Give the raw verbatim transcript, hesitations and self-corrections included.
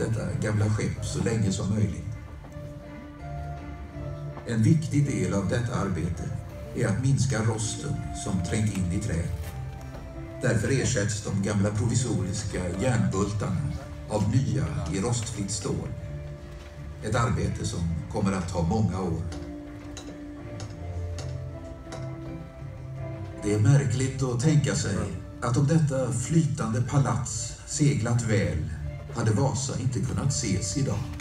detta gamla skepp så länge som möjligt. En viktig del av detta arbete är att minska rosten som trängt in i trä. Därför ersätts de gamla provisoriska järnbultarna av nya i rostfritt stål. Ett arbete som kommer att ta många år. Det är märkligt att tänka sig att om detta flytande palats seglat väl hade Vasa inte kunnat ses idag.